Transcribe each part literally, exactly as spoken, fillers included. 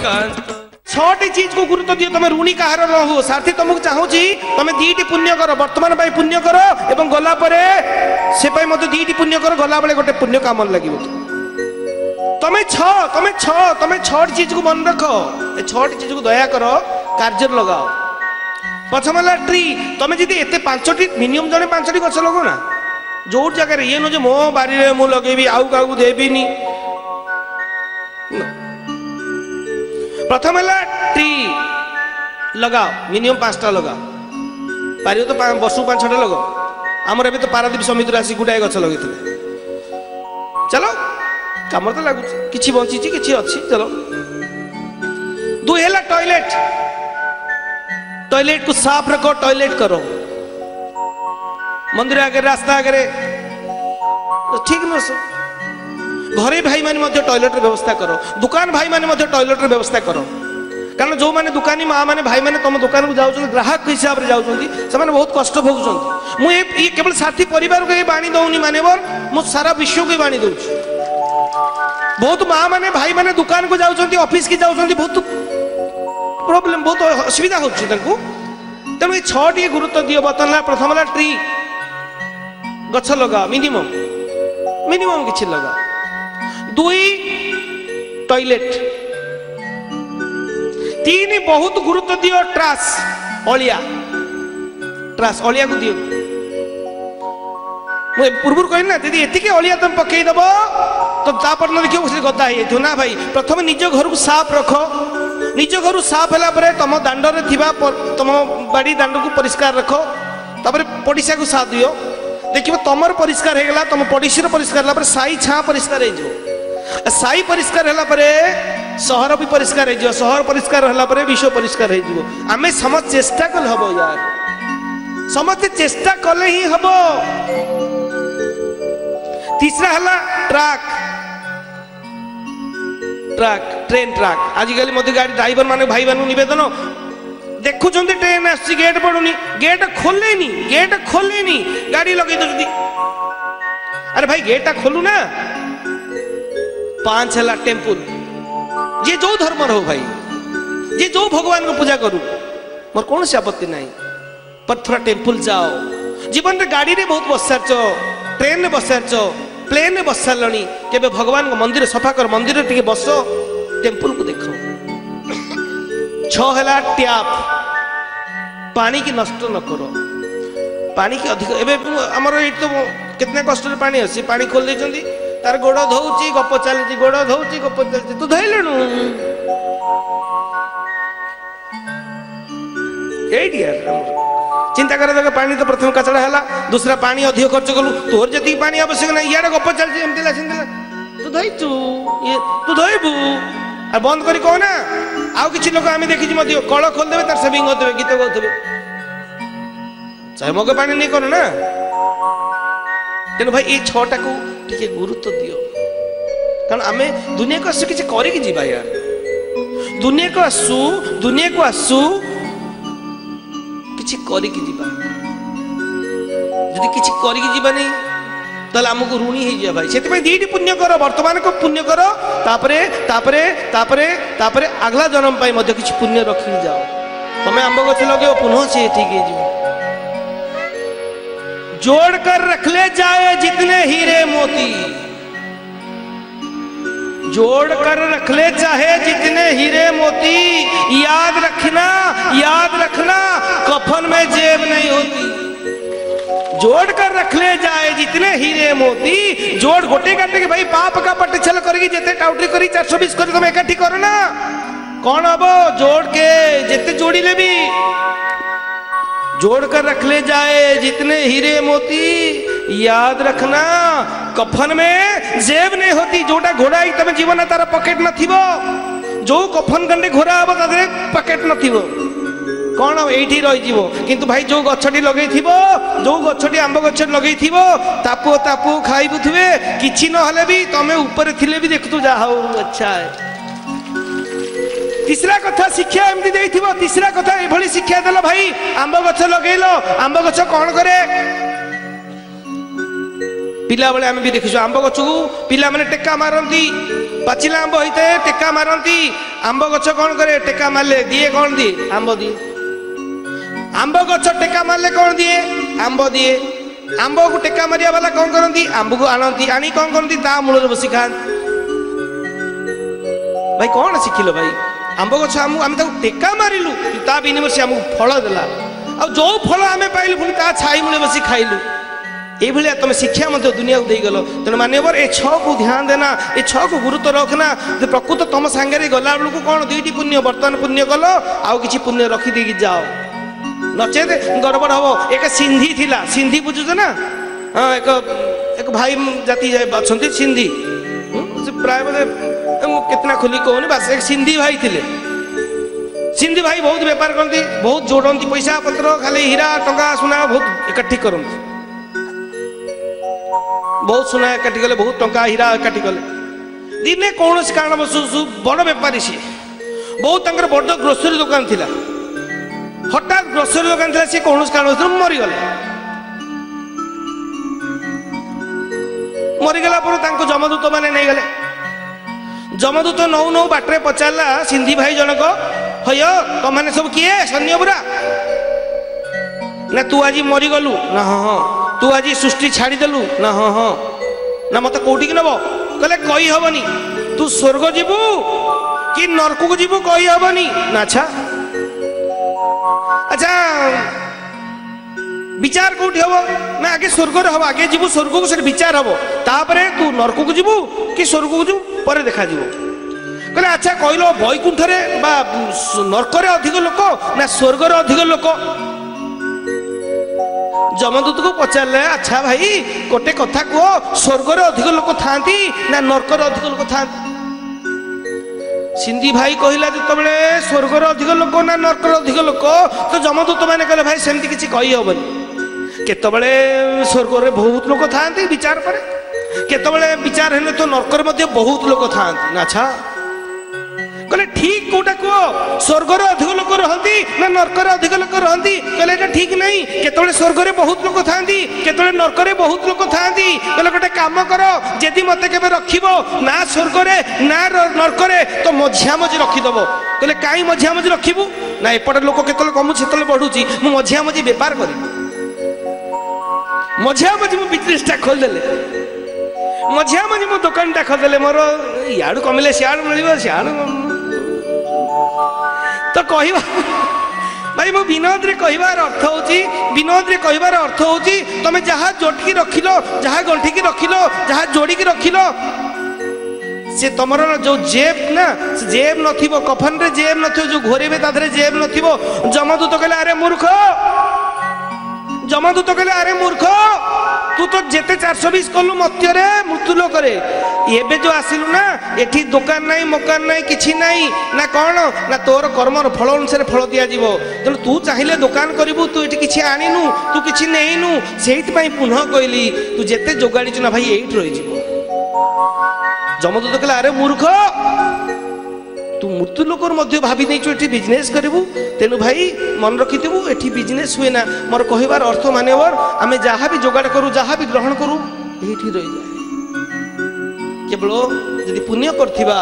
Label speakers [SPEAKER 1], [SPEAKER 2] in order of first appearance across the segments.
[SPEAKER 1] छटी चीज को गुरुत्व दियो तुम ऋणी कहार न हो सारथी तुमको चाहूची तुम दीटी पुण्य कर वर्तमान पाई पुण्य कर एवं गला परे से पाई मते दीटी पुण्य कर गला बेले गोटे पुण्य काम लागिवो तमे छ तमे छ तमे छटी चीज को मन रख ए छटी चीज को दया कर कार्य लगाओ पछमला ट्री तमे जदी एते पांचटी मिनिमम जने पांचटी गछ लगो ना जो जगह रे ये न जे मो बारी रे मु लगेबी आउ काउ देबीनी प्रथम है ट्री लगाओ मिनिमम पांचटा लगाओ पारियो तो वर्ष पांच छटा लगाओ आमर ए तो पारादीप समिति आसी गुटाए गछ लगे चलो कम तो लगुच कि बची कि अच्छी चलो दुई है टॉयलेट टॉयलेट को साफ रखो टॉयलेट करो मंदिर आगे रास्ता आगे ठीक न सर घरे भाई माने टॉयलेट व्यवस्था करो दुकान भाई माने टॉयलेट व्यवस्था करो कारण जो माने दुकानी माँ माने भाई माने तुम दुकान को जाऊँ ग्राहक हिसाब से जाऊँ से बहुत कष्ट भोगुंट मुझे केवल साथी परिवार को बाणी दौनी माने मुझ सारा विश्व को बाणी दौर बहुत माँ माने भाई माने दुकान को जाऊँ ऑफिस की जाऊँ बहुत प्रॉब्लम बहुत असुविधा हो तेणु ये छटी गुरुत्व दियो बर्तमान प्रथम ट्री गछ लगा मिनिमम मिनिमम किछि लगा दुई टॉयलेट तीन बहुत गुरुत्व दियो ट्रास अलिया ट्रास अलिया को दियो मुझे पूर्व कह ना दीदी एति अलिया तुम पकई दब तो तापर न देखियो गदा हो ना भाई प्रथम निज घर को साफ रख निज घर साफ है तुम दांड रे थिबा तुम बाड़ी दांड को परिष्कार रख तापर पड़िशा को साथ दियो देखिए तुमर परिष्कार हो गला तुम पड़ोसी परिष्कार है साई छा परिष्कार हो साई परिष्कार है सहर भी परिष्कार हो सहर परिष्कार है विश्व परिष्कार हो आम समस्त चेष्टा कल हम यार समस्त चेष्टा कले ही हम तीसरा है ट्रक ट्रक ट्रेन ट्रक आजिकल मत गाड़ी ड्राइवर माने भाई मान नवेदन देखुं ट्रेन आस गेट पड़ुनी गेट खोलेनी गेट खोलेनी गाड़ी लगे दे अरे भाई गेटा खोलू ना पांच है टेम्पुल जे जो धर्म हो भाई जे जो भगवान को पूजा करू मोर कौन सी आपत्ति नहीं पर थोड़ा टेम्पुल जाओ जीवन रे गाड़ी रे बहुत बस सारच ट्रेन रे बस सारच प्लेन रे बस सारे के भगवान को मंदिर सफा कर मंदिर टे बस टेम्पुल को देखो छला टैप पानी की नष्ट न करो पानी की अधिक एवं आमर ये तो कितने कष्ट पानी अच्छी पानी खोल देती तार गोड़ धोची गप चलती गोड़ धोची गप चलती तू धैलु चिंता कर देगा पानी तो प्रथम कचड़ा है दूसरा पानी अधिक खर्च कलु तोर जी पानी आवश्यक ना इे गप चलती तू धोचु तू धोबू आ बंद करी कह ना आउ किसी लोग आम देखी कल खोलदेवे तार सेविंग करदे गीत गाउथे चाहे मग पानी नहीं कर ना तेणु भाई ये छटा को टे गुरुत्व दियो कारण आम दुनिया को आसु किसी करके जीवा यार दुनिया को आसु दुनिया को आसु किसी करके जीवा जदि किसी करके जीवा नहीं ताले आमको ऋणी हो जाए भाई से दीटी पुण्य कर वर्तमान को पुण्य कर तापरे तापरे तापरे तापरे अगला जन्म पाई मध्य किसी पुण्य रखी जाओ तुम्हें आंब गछ लगे पुनः से ठीक है जोड़ कर रख ले जाए जितने हीरे मोती जोड़ कर रख ले चाहे जितने हीरे मोती याद रखना याद रखना कफन में जेब नहीं होती जोड़ कर रख ले जाए जितने हीरे मोती जोड़ गोटे काटे के भाई पाप का पट्टी करके जिते टाउटरी करी चार सौ बीस कर तुम एकाठी करो ना कौन हम जोड़ के जिते जोड़ी ले भी जोड़ कर रख ले जाए जितने हीरे मोती याद रखना कफन में जेब नहीं होती जोटा घोड़ा तब जीवन तार पकेट न थी जो कफन गंडे घोड़ा हम तादे पकेट न थी कौन ये रही किंतु भाई जो गछटी लगे जो गछटी आंब गछ लगे तापु तापु खाइबु थे कि ना भी तुम ऊपर थिले भी देखु जा हो अच्छा है तीसरा कथा शिक्षा एमती देइथिबो तीसरा कथा एभली शिक्षा देलो भाई आंब गछ लगेलो आंब गछ कौन करे पिला बेले आम भी देखीछु आंब गछ को पिला माने टेका मारंती पाचिला आंब होते टेका मारती आंब गछ कौन करे टेका मारले दिए कौन दिए आंब दिए आंब गछ टेका मारले कौन दिए आंब दिए आंब को टेका मारिया वाला कौन करती आंब को आनती आनी कौन करती ता मूल बसी खाती भाई कौन शिखिल भाई आंब गछ आम टेका मारिलु ता बिनिमय से आमको फल देला आ जो फल आम पाइलु पुणी ता छाई मूले बसी खाइलु ये तुम शिक्षा दुनिया को देगल तेणु मान्यवर ए छ को ध्यान देना ए छ को गुरुत्व रखना प्रकृत तुम सांगे गला बेलू कौन दुईटी पुण्य बर्तमान पुण्य कल आउ कि पुण्य रखिदे जाओ नचेत गड़बड़ हम एक सिंधी थिला सिंधी बुझुच ना हाँ एक एक भाई जाति अच्छा सिंधी प्राय बोले कितना खुली कहूनी बस एक सिंधी भाई थे सिंधी भाई बहुत बेपार करती बहुत जोड़ती पैसा पत्र खाली हीरा टंका सुना बहुत इकट्ठी करती बहुत सुना काटी गले बहुत टंका हीरा काटी गले दिने कौन कारण बस बड़ बेपारी सी बहुत बड़ ग्रोसरी दुकान थिला हठात ग्रोसरी दुकान थिला सी कौन कारण मरीगले मरीगला पर जमदूत मैंने नहीं गले जमदूत नौ नौ बाटे पचारा सिंधी भाई जनक हय तुम मैंने सब किए सैन्य पुरा ना तू आज मरीगलु ना हाँ हाँ तू आज सृष्टि छाड़देलु ना हाँ हाँ ना मत कौटी नब कहले कही हबनी तू स्वर्ग जीवु कि नरक को जीवु कही हबनी ना अच्छा अच्छा विचार कौटी हम ना आगे स्वर्ग हम आगे जीवु स्वर्ग को से विचार हम तापरे तू नरक को जीवु कि स्वर्ग को जीवु पर देखा जीवु कहले अच्छा कहल बैकुंठरे बा नरक अधिक लोक ना स्वर्ग अधिक लोक जमदूत को पचारे अच्छा भाई गोटे कथा कह स्वर्ग अधिक लोक था ना नरक अधिक लोक था सिंधी भाई कहला जो स्वर्ग अधिक लोक ना नरक अधिक लोक तो जमदूत मैंने कहले भाई सेमती किसी कही हेनी केतबले स्वर्ग में बहुत लोक था विचार पर केतबले विचार हेले तो नरक बहुत लोक था अच्छा कहले ठीक कोटा कह स्वर्ग अधिक लोक रहती ना नरक अधिक लोक रहती कहले एटा ठीक नहीं केतबले स्वर्ग में बहुत लोक था केतबले नरक में बहुत लोक था कहले गोटे काम कर जदि मते केबे रखिबो ना स्वर्ग में ना नरक में तो मझिया मझी रखिदब कहले काई मझिया मझी रखिबू ना एपटे लोक केतले कमु सेतले बढ़ुची मु मझिया मझी व्यापार करी मझिया मझी मु बिजनेसटा खोल देले मझिया मझी मु दुकानटा खोल देले मोर याडू कमिले सियाडू मिलिबो सियाडू तो कहवा भाई मो विनोद रे कहबार अर्थ होची विनोद रे कहबार अर्थ होची तमे जहा जोटकी रखिलो जहा गंठी की रखिलो जहा जोड़ी की रखिलो से तमर जो जेब ना से जेब नथिबो कफन रे जेब नथिबो जो घोरेबे ताधरे जेब नथिबो जमदूत कहले अरे मूर्ख जमदूत कहले अरे मूर्ख तू तो जेते चार सौ बीस कलु मत्ୟରେ मृत्यु लोक रे एबे जो आसिलु ना एठी दुकान नाही मकान नाही किछि नाही ना कोन ना तोर कर्मर फल अनुसार फल दिया जीवो तेणु तू चाहिले दुकान करिवु तू एठी किछि आनिनु तू किछि नेइनु सेहित पई पुनः कहली तू जेते जोगाड़ी छु ना भाई एठी रहि जीवो जमदूत कहला अरे मूर्ख तू मृत्यु लोक मध्य भाभी नहीं एठी बिजनेस करिवु तेणु भाई मन रखिथिबु एठी बिजनेस हुए ना मोर कहबार अर्थ मानेवर आमे जहाँ भी जोगाड़ करू जहाँ भी ग्रहण करू एठी रहि जाए केवल यदि पुण्य करथिबा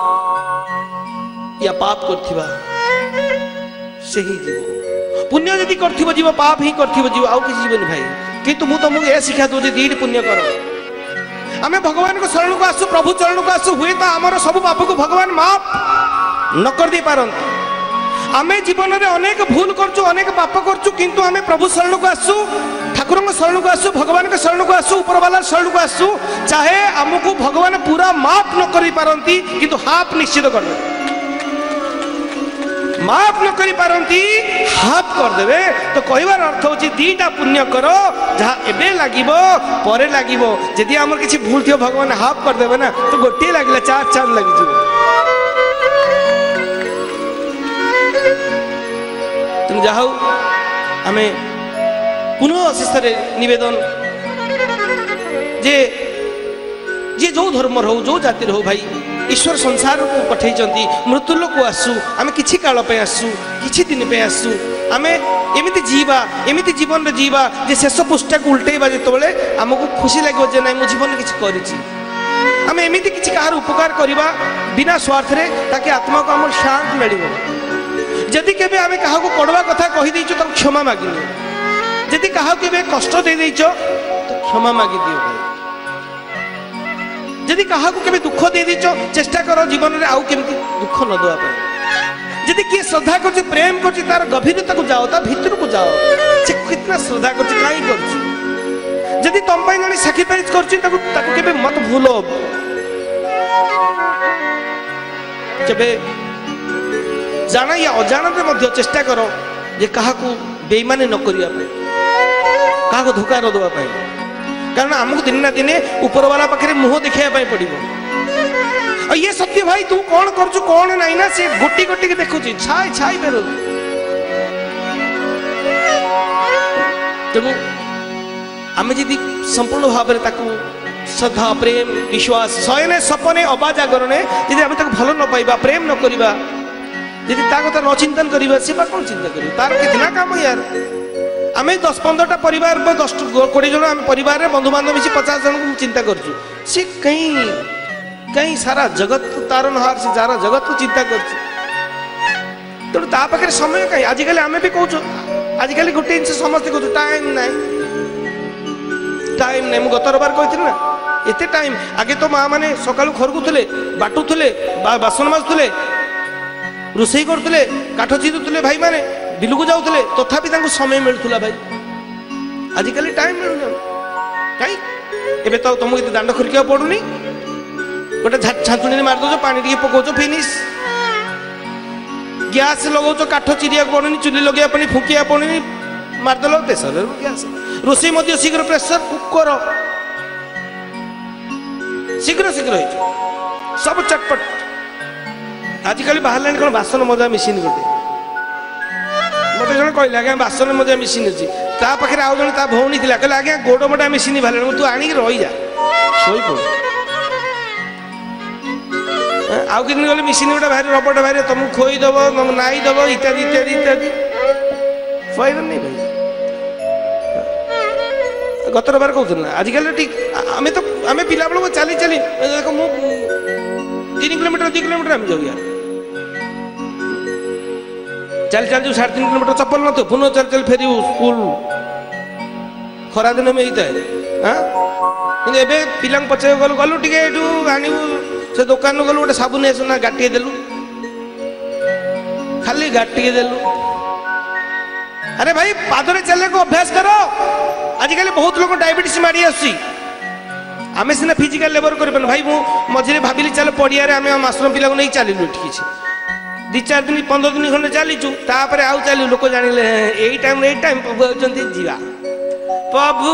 [SPEAKER 1] या पाप करथिबा से ही जीव पुण्य यदि करथिबो जीव पाप ही करथिबो जीव आउ किसी जीवन भाई किंतु मु तुमको ए शिक्षा दो जे दीड पुण्य करो आमे भगवान को शरण को आसु प्रभु चरण को आसु हुए तो आमर सब पाप को भगवान माफ न कर दे पारंती आमे जीवन में अनेक भूल करचु अनेक पाप करचु किंतु आमे प्रभु शरण को आसु ठाकुर शरण को आसु भगवान के शरण को आसु ऊपर वाला शरण को आसु चाहे आमको भगवान पूरा माफ न करि पारंती किंतु हाफ निश्चित कर दे माफ न करि पारंती हाफ कर देवे तो कहबार अर्थ होची दीटा पुण्य करो जहाँ एबे लागिबो परे लागिबो यदि हमर किछि भूल थियो भगवान हाफ कर देवे ना तो गोटे लागिला चार चार लागि जिवो तुम जाहौ आमे पुनः शेष निवेदन जे जे जो धर्म हो जो जाति हो भाई ईश्वर संसार को पठे मृत्यु लोक आसु आम कि काल आसु कि दिन पे आसु आम एमती जीवा एमती जीवन में जीवा जे शेष पृष्ठा को उल्टेबा जो आमको खुशी लगे जे ना मो जीवन किसी कर आम एमती किसी कहार उपकार करवा बिना स्वार्थ रे ताकि आत्मा को आम शांत मिल जदि केबे आमे कहा को कड़वा कथा कही देइछो तो क्षमा मागी दियो जदि कहा केबे कष्ट दे देइछो तो क्षमा मागी दियो भाई जदि कहा को केबे दुख दे देइछो चेष्टा करो जीवन रे आउ केमती दुख न दवा पाए जदि किए श्रद्धा कर प्रेम कर तार गभीरता को जाओ तार भीतर को जाओ से कितना श्रद्धा कर कहीं कर जदि तुम जन सैक्रिफाइस कर मत भूल जब जाना या अजाणते चेष्टा कर जे कहा बेईमानी न करने क्या धोखा न देवा कारण आमको दिन ना दिने ऊपर वाला पाखे मुह देखा पड़ो और ये सत्य भाई तू कौन कर कौन नहीं ना से गोटी गोटी के देखुची छाई छाई फेर तेणु आम जी संपूर्ण भाव में श्रद्धा प्रेम विश्वास शयने सपने अबा जागरणे जी आम भल न पाइबा प्रेम न करवा जी कथा न चिंतन करवा सी कौन चिंता कर तार कितना काम यार आम दस पंद्रह परिवार दस कोड़े जन आम परिवार बंधु बांधव मिसी पचास जन को चिंता करूँ सी कहीं कहीं सारा जगत तार नहार से सारा जगत को चिंता कर तेणु ता पाखे समय कहीं आजिकल आम भी कौच आजिकल गोटे जिन समस्त कह टाइम ना टाइम ना गत रविवार कही ना एत टाइम आगे तो माँ मैंने सका खरकुले बाटुले बासन माजुले रोषे करुले काठ चिरुले भाई मैंने बिलू को जाऊे तथापि समय मिलूला भाई आजिकल टाइम मिलूना कहीं एवं तो तुमको ये दांड खरिका पड़ूनी गोटे छांचुणी मारदे पानी टे पकाच फिनिश गैस लगाच काठ चिरिया पड़नी चुली लगे पड़नी फुकिया पड़नी मारदेल प्रेसर गैस रोषे शीघ्र प्रेसर कुकर शीघ्र शीघ्र सब चटपट आजिकल बाहर कौन बासन मजा मेसीन गोटे मत जन कहले आज्ञा बासन मजा मेसीन अच्छी ता पाखे आउ जन ता भौणी थी कहले आज्ञा गोड़ मोटा मेसीन बाहर तू आणिक रही जा शोई पड़ आउ कि गले मेसीन गोटे बाहर रबट बाहर तुमको खोईदेव नाई देव इत्यादि इत्यादि इत्यादि फायदा नहीं भाई गत रविवार कहते ना आजिकल ठीक आम तो आम पिला बेलू चली चली देख मु तीन किलोमीटर दुई किलोमीटर आम जाऊ यार चल चल जो साढ़े तीन किलोमीटर चप्पल न तो पुनः चल चल फेर स्कूल खरा दिन में होता है हाँ कि पिला पचार गलु गलु टे आणु से दुकान गलु गोटे साबुन आसना गाटिए देलु खाली गाटिए देलु अरे भाई पादरे चलने को अभ्यास करो आजिकल बहुत लोग डायबिटीज मारी आसी आम सीना फिजिकल लेबर कर भाई मु मझे भाविली चल पड़िया आम मास्टर पिला को नहीं चलू ठीक दी चार दिन पंद्रह दिन खंडे चलीचु तापर आउ चलू लोक जानिले यही टाइम यही टाइम प्रभु आउचंती जीवा प्रभु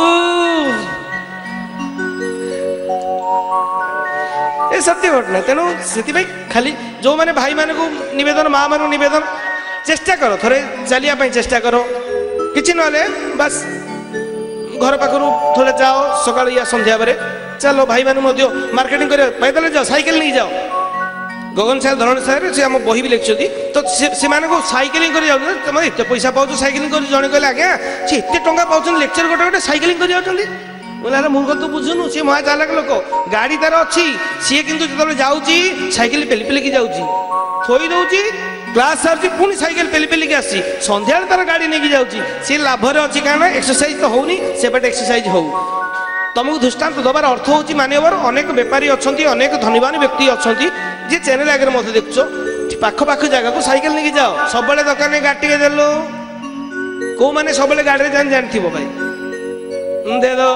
[SPEAKER 1] ए सत्य घटना तेणु से खाली जो मैंने भाई मान को निवेदन माँ मान निवेदन चेष्टा करो थोड़े चलिया चेष्टा करो किसी ना बस घर पाखर थोड़े जाओ सका या संध्या बेरे चलो भाई मान मार्केटिंग कर पैदल जाओ साइकिल नहीं जाओ गगन सार धरण सार से आम बही भी लिखी तो से साइकिलिंग कर तुम एत पैसा पाच साइकिलिंग कर जड़े कहले आज्ञा सी एत टाँग पाँच लेक्चर गोटे गोटे साइकिलिंग कर बोले मूर्ख तू बुझुनु सी महा चालाक लोक गाड़ी तार अच्छी सी कितु जो जाऊँगी साइकिल पेली पेलिकी जाऊँगी थोई दौची क्लास सारी पुणी साइकिल पेली पेलिकी आसी संध्या तार गाड़ी नहीं जाऊँगी सी लाभर अच्छी कारण एक्सरसाइज तो होनी से बाटे एक्सरसाइज हो तुमको दृष्टांत दबार अर्थ हूँ मानवर अनेक बेपारी अच्छा अनेक धनीवान व्यक्ति अच्छा जी चैनल आगे मत देखुच पाख पाख जगह को साइकिल नहीं जाओ सब दरकार गाड़ी देलु कौ मैंने सब गाड़ी जान जानी भाई दे दो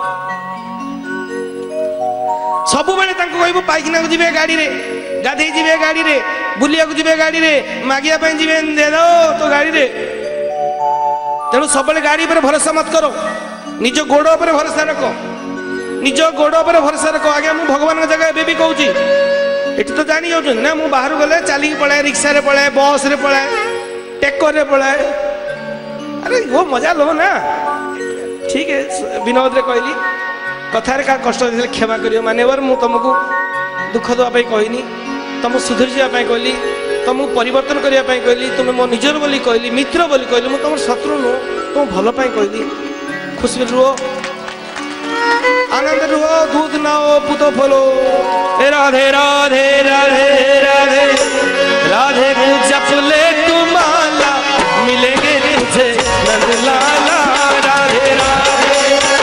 [SPEAKER 1] सब बेले कहू पाइखाना को जी गाड़ी रे गाधे जी गाड़ी रे बुलिया को जी गाड़ी रे मागिया जी दे दो तो गाड़ी रे तेणु सब गाड़ी पर भरोसा मत करो निज गोड़ पर भरोसा रख निज गोड़ पर भरोसा रख आज्ञा मु भगवान जगह एबे भी कहूँ ये तो जानी जाऊँ ना मु बाहर गले चलिक पलाए रिक्शा रे पलाए बस रे पलाए टेकर रे पलाए अरे वो मजा लो ना ठीक है विनोद रे कहली कथार का कष्ट दे क्षमा करियो मानेवर मु तुमको दुख देवाई कहनी तुम सुधरी जावाई कहली तुमको परिवर्तन करने कहली तुम मो निजर बोली कहली मित्र बोली कहली मु तुम शत्रु नुह तुम भल कहली खुशी रुह आनंद रुहो दूध नाओ पुतो फलो। राधे राधे राधे राधे राधे को जप ले तू माला मिलेंगे तुझे नंद लाला। राधे राधे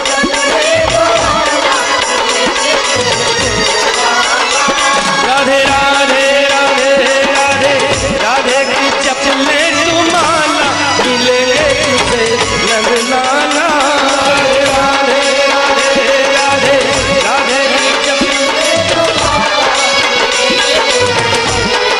[SPEAKER 1] राधे राधे राधे राधे राधे की जप ले तू माला मिलेंगे तुझे नंद लाला। राधे राधे राधे राधे की जप ले तू माला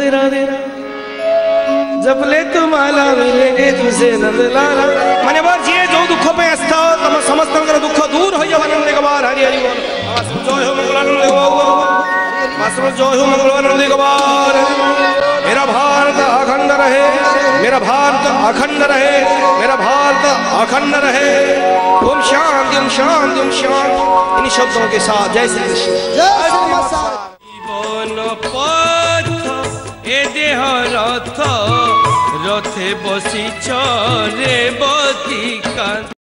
[SPEAKER 1] राधे राधे जब ले तो माला मिलेंगे तुझे नंदलाला माने बार जी जो दुख पे आस्था हो तम समस्त दुख दूर हो आनंद गवार हरि हरि बोल जय हो मंगलानंद गवार जय हो मंगलानंद गवार मेरा भारत अखंड रहे मेरा भारत अखंड रहे मेरा भारत अखंड रहे ओम शांति ओम शांति ओम शांति इन शब्दों के साथ जय श्री कृष्ण
[SPEAKER 2] जीवन पथ ए देह रथ रथे बसी रे बती